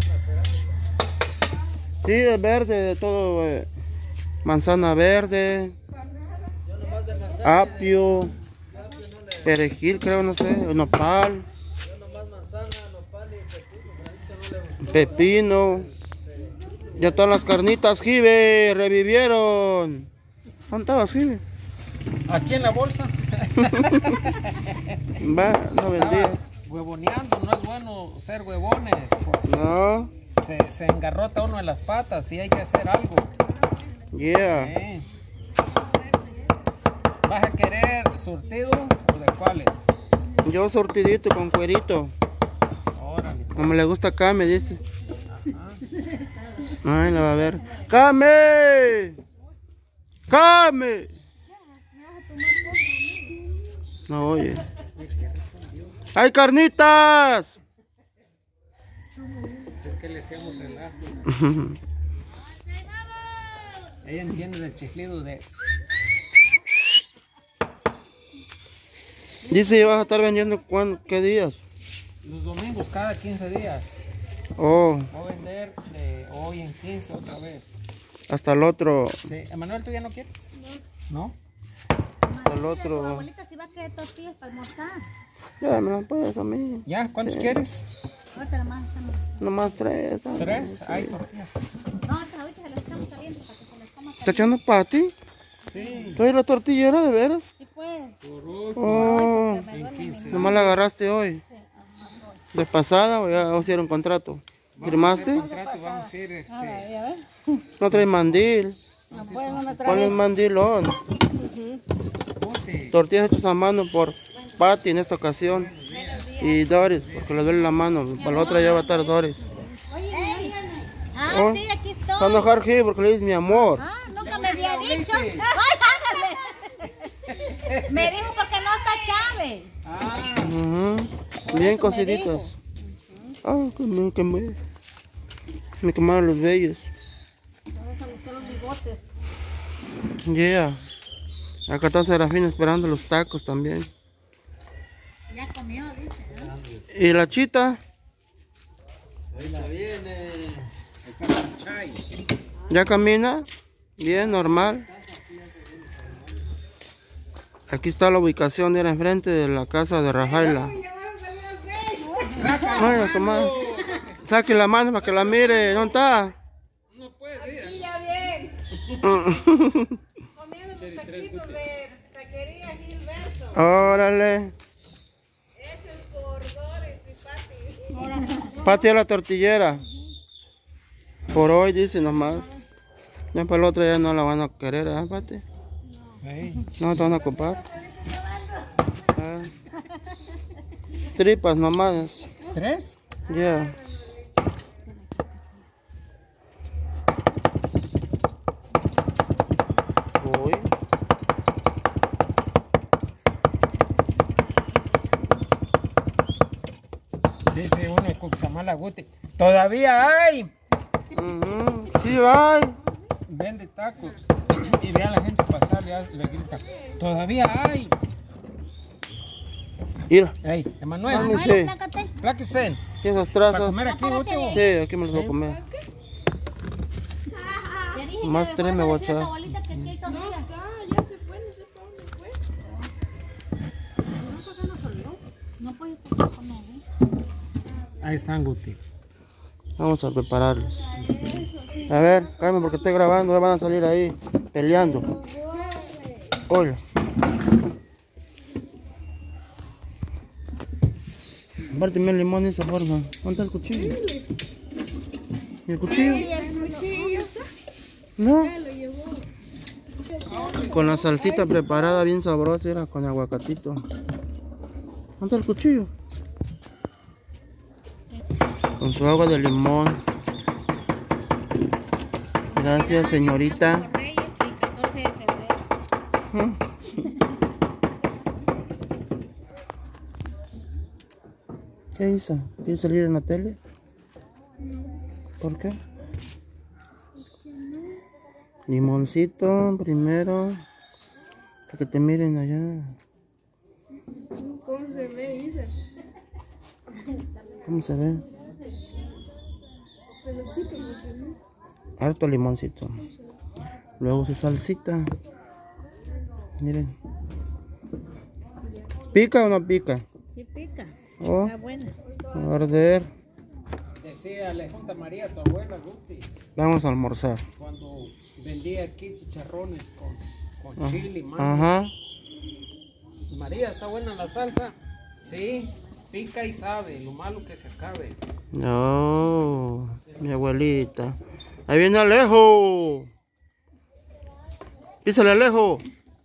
Sí, es verde, de todo. Manzana verde, apio, perejil, creo, no sé, nopal, pepino. Ya todas las carnitas, Jive, revivieron. ¿Dónde estabas, Jive? Aquí en la bolsa. Va, no vendía. Huevoneando, no es bueno ser huevones. No. Se engarrota uno en las patas y hay que hacer algo. Yeah. ¿Vas a querer surtido o de cuáles? Yo sortidito con cuerito. Órale. Como le gusta acá, me dice. Ay, la va a ver. ¡Came! ¡Came! No oye. ¡Hay carnitas! Es que le hacemos relajo. Ella entiende del chiflido de... Dice que vas a estar vendiendo ¿qué días? Los domingos cada 15 días. Oh. Voy a vender de hoy en 15 otra vez. Hasta el otro. Sí. Emanuel, ¿tú ya no quieres? No. Hasta el otro. Abuelita, si va a querer tortillas para almorzar. Ya me las puedes a mí. ¿Ya? ¿Cuántos Sí. quieres? Ahorita nomás estamos. Nomás 3. ¿sabes? 3. Sí. Hay tortillas. No, ahorita se las echamos calientes para que se las coma ¿Está echando para ti? Sí. ¿Tú eres la tortillera de veras? Sí, pues. Oh. Me duele mi mano. Nomás la agarraste hoy. ¿De pasada o ya hicieron contrato? ¿Firmaste? Contrato, vamos a ir A ver. No traes mandil. No puede, no me Ponle trae. un mandilón. Tortillas hechas a mano por Patty en esta ocasión. Y Doris, porque le duele la mano. Para la otra ya va a estar Doris. Ah, Oh. sí, aquí Se va a estoy. enojar G porque le dices mi amor. Ah, nunca me había dicho. Ay, ándale. Me dijo porque no está Chávez. Ah, Ujú. Bien eso me cociditas. Ah, me quemaron los vellos. Yeah. Acá está Serafín esperando los tacos también. Ya comió, dice. ¿Y la chita? ahorita viene. Está con chai. ¿Ya camina? Bien, normal. Aquí está la ubicación, era enfrente de la casa de Rafaela. Bueno, comadre. Saque la mano para que la mire. ¿Dónde está? No puede. Y ya bien, comiendo tus taquitos de taquería Gilberto, Órale. hechos por Doris y Pati. Pati a la tortillera. Por hoy dice nomás. Ya para el otro día no la van a querer, ¿eh, Pati? No te van a ocupar. Ah. Tripas nomás. 3. Ya. Uy. Dice uno de Cuxamala Guti. Todavía hay. Ujú. Sí, hay. Vende tacos. Y ve a la gente pasar y le grita. Todavía hay. Mira. Ey, Emanuel. Mami, sí. Plácate. Pláquese. ¿Qué esas Para trazas? comer aquí último. Sí, aquí me los voy a comer. Ya dije Más que tres me vas a voy a decir a tu echar. abuelita que aquí hay tortillas. Ya se fue, no sé para dónde fue. No puede estar con él. Ahí están, Guti. Vamos a prepararlos. A ver, Carmen, porque estoy grabando, ya van a salir ahí peleando. Hola. Compárteme el limón de esa forma. ¿Dónde está el cuchillo? ¿Y el cuchillo? El cuchillo está, No. lo llevó. Con la salsita preparada bien sabrosa, era con aguacatito. ¿Dónde está el cuchillo? Con su agua de limón. Gracias, señorita. Por Reyes y 14 de febrero. ¿Qué hizo? ¿Quiere salir en la tele? ¿Por qué? Limoncito primero. Para que te miren allá. ¿Cómo se ve? Dice. ¿Cómo se ve? Harto limoncito. Luego su salsita. Miren. ¿Pica o no pica? Sí pica. Oh, Está buena. va a arder. Decía le junta María, tu abuela, Guti, Vamos a almorzar. cuando vendía aquí chicharrones con chile, mango. Ajá. María, ¿está buena la salsa? Sí, pica y sabe, lo malo que se acabe. No, mi abuelita. Ahí viene Alejo. Písale, Alejo.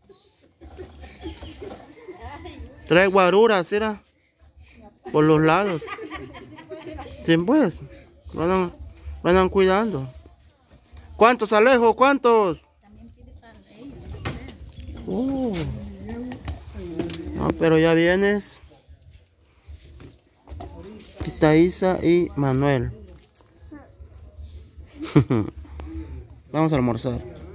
Trae guaruras, ¿era? Por los lados. Sí, pues. Lo andan cuidando. ¿Cuántos, Alejo? ¿Cuántos? No, pero ya vienes. Aquí está Isa y Manuel. Vamos a almorzar.